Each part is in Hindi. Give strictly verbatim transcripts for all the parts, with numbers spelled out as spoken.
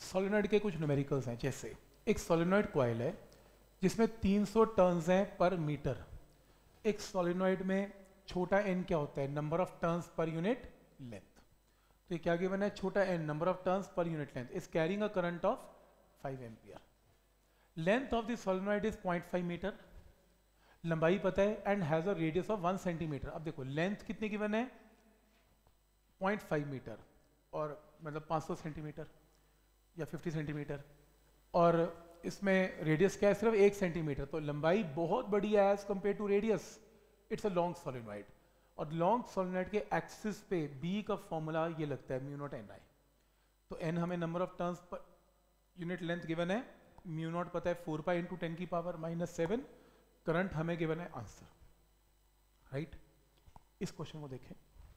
सोलेनॉइड के कुछ न्यूमेरिकल्स हैं, जैसे एक सोलेनॉइड कॉइल है जिसमें तीन सौ टर्न्स हैं पर मीटर। एक सोलेनॉइड में छोटा n क्या होता है, number of turns per unit length. तो ये क्या गिवन है, छोटा n number of turns per unit length is carrying a current of five ampere. Length of the solenoid is point five metre, लंबाई पता है and has a radius of one centimetre. अब देखो लेंथ कितनी गिवन है, पॉइंट फाइव मीटर और मतलब पाँच सौ सेंटीमीटर या पचास सेंटीमीटर, और इसमें रेडियस क्या है, सिर्फ एक सेंटीमीटर। तो लंबाई बहुत बड़ी है as compare to radius. It's a long solenoid, और लॉन्ग सोलेनॉइड के एक्सिस पे बी का फॉर्मूला ये लगता है म्यू नॉट एन आई। तो एन हमें number of turns per unit length given है, म्यू नॉट पता है फोर पाई इंटू टेन की पावर माइनस सेवन, करंट हमें गिवन है आंसर, राइट। इस क्वेश्चन को देखें।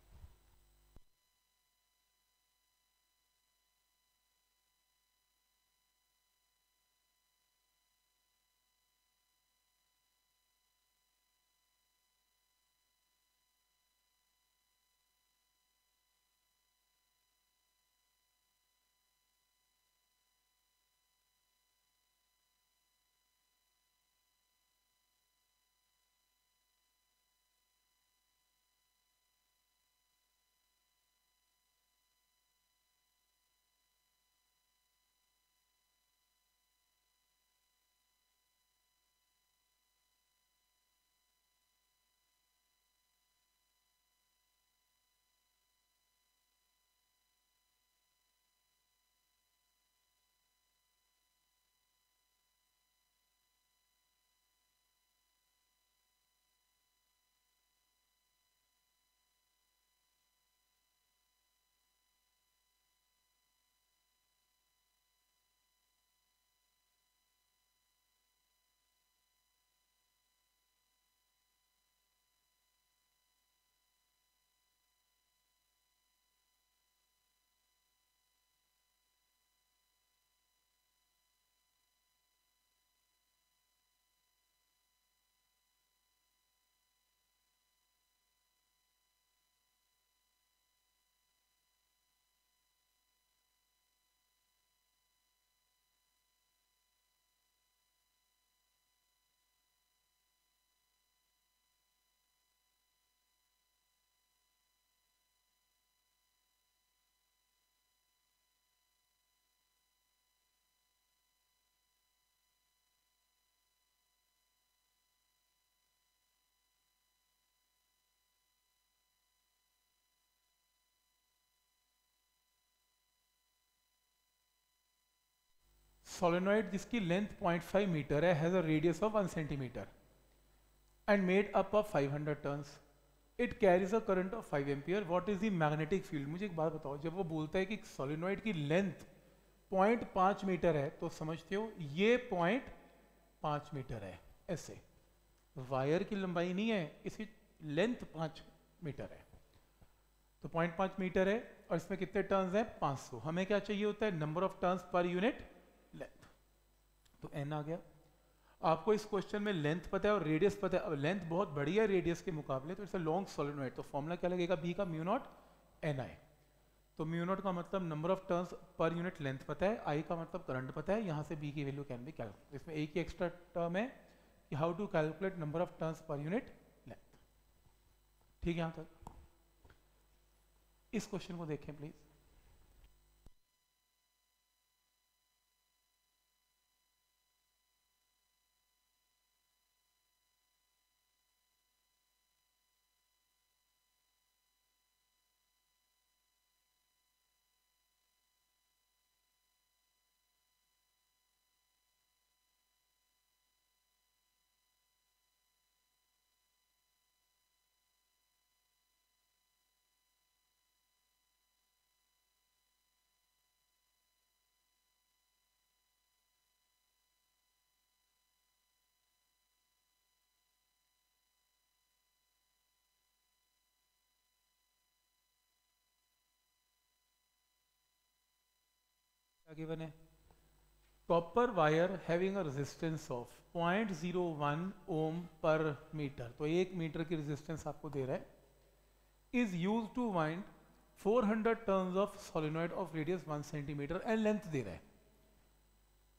सोलेनॉइड जिसकी लेंथ पॉइंट फाइव मीटर है, has a radius of one centimetre and made up of five hundred turns. It carries a current of five ampere. What is the magnetic field. मुझे एक बात बताओ, जब वो बोलता है कि सोलेनॉइड की लेंथ पॉइंट पाँच मीटर है, तो समझते हो ये पॉइंट पाँच मीटर है, ऐसे वायर की लंबाई नहीं है, इसकी लेंथ पाँच मीटर है। तो पॉइंट पाँच मीटर है और इसमें कितने टर्न्स हैं, पाँच सौ। हमें क्या चाहिए होता है, number of turns per unit length. तो एन आ गया। आपको इस क्वेश्चन में लेंथ पता है और रेडियस पता है। अब लेंथ बहुत बड़ी है रेडियस के मुकाबले, तो इट्स अ लॉन्ग सोलेनॉइड। तो फॉर्मूला क्या लगेगा, बी का म्यू नॉट एन आई। तो म्यू नॉट का मतलब number of turns per unit length पता है, आई का मतलब करंट पता है। यहाँ से बी की वैल्यू कैन बी कैलकुलेट। इसमें एक ही एक्स्ट्रा टर्म है कि how to calculate number of turns per unit length. ठीक है, यहाँ तक। इस क्वेश्चन को देखें प्लीज। गिवन है copper wire having a resistance of zero point zero one ohm per metre. तो एक मीटर की रेजिस्टेंस आपको दे रहा है। Is use to wind four hundred turns of solenoid of radius one centimetre and length दे रहा है।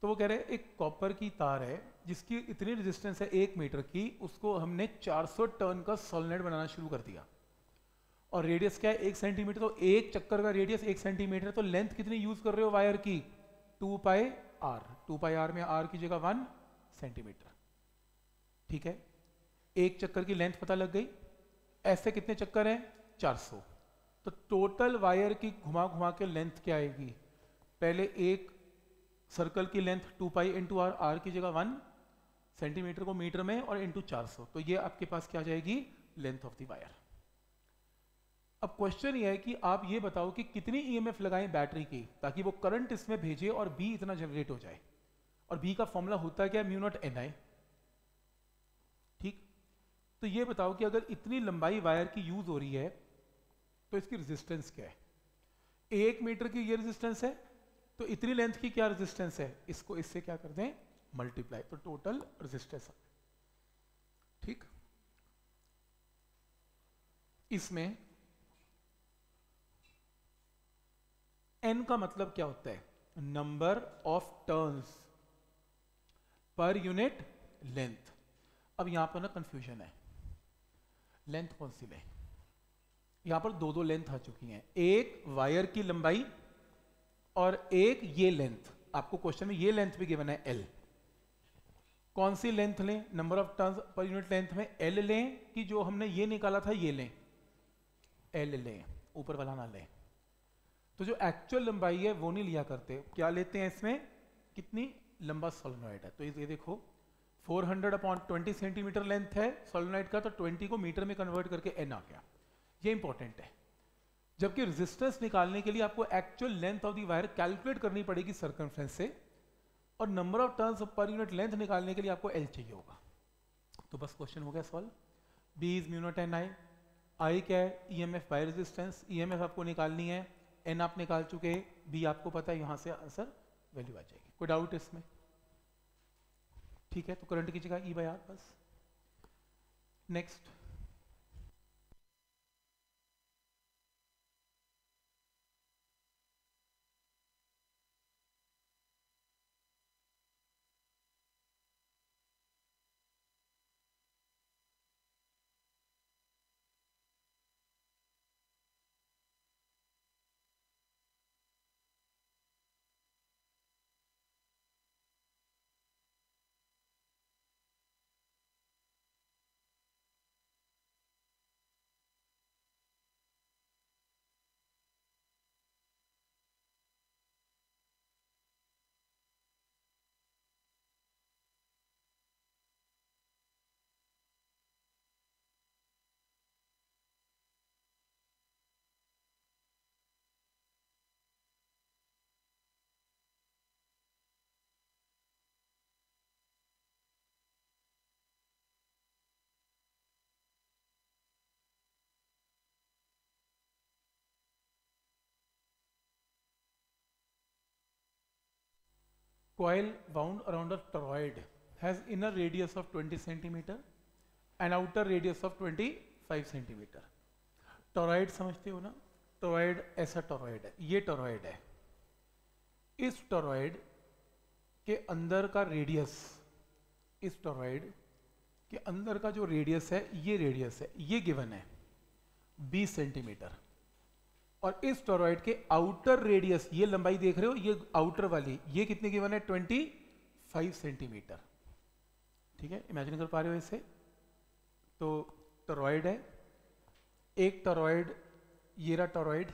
तो वो कह रहे हैं एक कॉपर की तार है जिसकी इतनी रेजिस्टेंस है एक मीटर की, उसको हमने चार सौ टर्न का सोलेनोइड बनाना शुरू कर दिया और रेडियस क्या है एक सेंटीमीटर, तो एक चक्कर का रेडियस एक सेंटीमीटर, तो लेंथ कितनी यूज कर रहे हो वायर की, two pi R, two pi R में आर की जगह वन सेंटीमीटर, ठीक है। एक चक्कर की लेंथ पता लग गई, ऐसे कितने चक्कर हैं चार सौ, तो टोटल वायर की घुमा घुमा के लेंथ क्या आएगी, पहले एक सर्कल की length two pi into R, R की जगह वन सेंटीमीटर को मीटर में और इंटू चार सौ, तो ये आपके पास क्या जाएगी लेंथ ऑफ द वायर। अब क्वेश्चन ये है कि आप ये बताओ कि कितनी ईएमएफ लगाएं बैटरी की ताकि वो करंट इसमें भेजे और बी इतना जनरेट हो जाए, और बी का फॉर्मूला होता है क्या, म्यू नॉट एन आई, ठीक। तो ये बताओ कि अगर इतनी लंबाई वायर की यूज हो रही है तो इसकी रेजिस्टेंस क्या है, एक मीटर की ये रेजिस्टेंस है, तो इतनी लेंथ की क्या रेजिस्टेंस है, इसको इससे क्या कर दें मल्टीप्लाई, तो टोटल रेजिस्टेंस, ठीक। इसमें एन का मतलब क्या होता है, number of turns per unit length. अब यहां पर ना कंफ्यूजन है, लेंथ कौन सी लें, यहां पर दो दो लेंथ आ चुकी हैं, एक वायर की लंबाई और एक ये लेंथ, आपको क्वेश्चन में ये लेंथ भी गिवन है एल, कौन सी लेंथ लें, number of turns per unit length में एल लें कि जो हमने ये निकाला था ये लें, एल लें, ऊपर वाला ना लें। तो जो एक्चुअल लंबाई है वो नहीं लिया करते, क्या लेते हैं इसमें, कितनी लंबा सोलेनोइड है, तो ये देखो four hundred upon twenty centimetre length है सोलेनोइड का, तो ट्वेंटी को मीटर में कन्वर्ट करके एन आ गया, ये इंपॉर्टेंट है। जबकि रेजिस्टेंस निकालने के लिए आपको actual length of the wire calculate करनी पड़ेगी सर्कमफ्रेंस से, और number of turns per unit length निकालने के लिए आपको एल चाहिए होगा। तो बस क्वेश्चन हो गया solve, B is mu naught N I, I क्या है ईएमएफ बाय रेजिस्टेंस, ईएमएफ आपको निकालनी है, एन आप निकाल चुके, बी आपको पता है, यहां से आंसर वैल्यू आ जाएगी, कोई डाउट इसमें, ठीक है। तो करंट की जगह ई बाय आर बस। Next, coil wound around a toroid has inner radius of twenty centimeter and outer radius of twenty-five centimeter. Toroid समझते हो ना, टोरॉइड ऐसा टोरॉइड है, ये टोरॉइड है, इस टोरॉइड के अंदर का रेडियस, इस टोरॉइड के अंदर का जो रेडियस है, ये रेडियस है, ये गिवन है बीस सेंटीमीटर, और इस टोरॉइड के आउटर रेडियस, ये लंबाई देख रहे हो, ये आउटर वाली, ये कितनी गिवन है पच्चीस सेंटीमीटर, ठीक है, इमेजिन कर पा रहे हो इसे। तो टोरॉइड है, एक टोरॉइड, ये रहा टोरॉइड,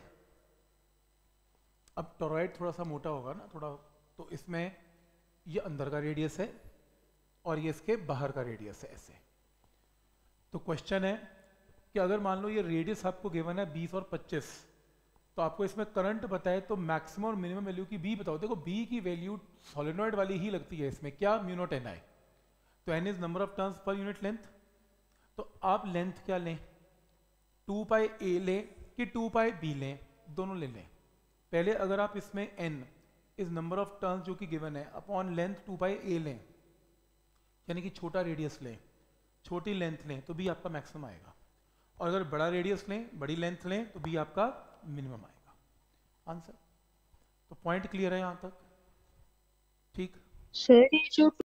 अब टोरॉइड थोड़ा सा मोटा होगा ना थोड़ा, तो इसमें ये अंदर का रेडियस है और ये इसके बाहर का रेडियस है ऐसे। तो क्वेश्चन है कि अगर मान लो ये रेडियस आपको गिवन है बीस और पच्चीस, तो आपको इसमें करंट बताए तो मैक्सिमम और मिनिमम वैल्यू की बी बताओ। देखो बी की वैल्यू सोलेनोइड वाली ही लगती है इसमें, क्या, म्यू नॉट एन आई, तो N is number of turns per unit length, तो आप लेंथ क्या लें, टू पाई ए लें कि टू पाई बी लें, दोनों ले लें। पहले अगर आप इसमें N is number of turns जो कि गिवन है upon length two pi A लें, यानी कि छोटा रेडियस लें, छोटी लेंथ लें, तो बी आपका मैक्सिमम आएगा, और अगर बड़ा रेडियस लें, बड़ी लेंथ लें, तो बी आपका मिनिमम आएगा आंसर। तो पॉइंट क्लियर है यहां तक, ठीक। सर ये जो